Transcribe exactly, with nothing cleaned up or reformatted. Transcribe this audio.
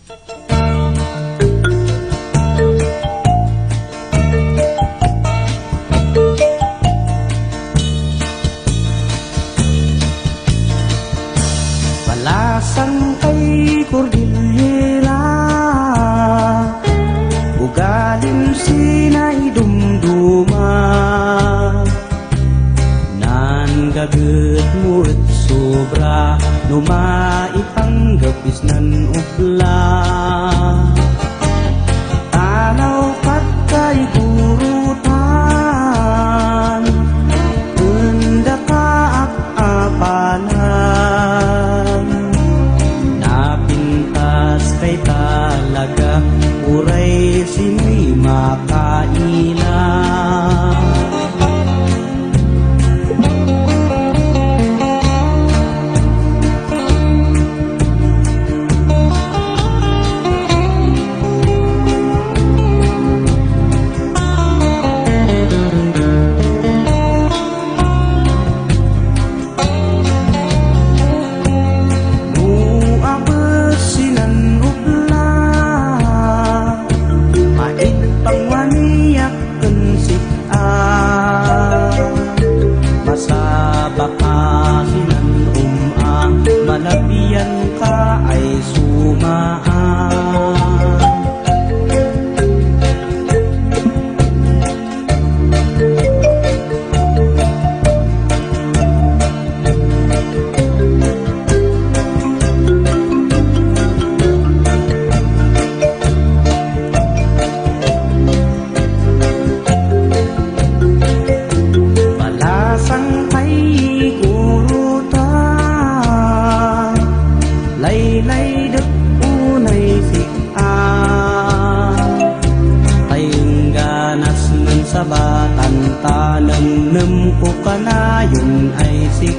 Palasang kay Cordillera, ugalim sinay dumduma, nan gaget muet sobra, numaipanggapis nan ubla. Tanaw kat kay gurutan, unda ka apalan, napintas kay talaga, uray sino'y makailan. Malapian ka ay sumaan. Palasang kay gurutan, laylay dek unay sikaan, tayong ganas ng sabatan, tanang nem ko kanayon ay sing